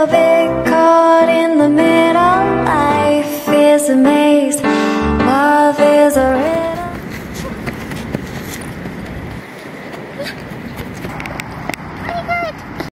little bit caught in the middle. Life is a maze, love is a riddle.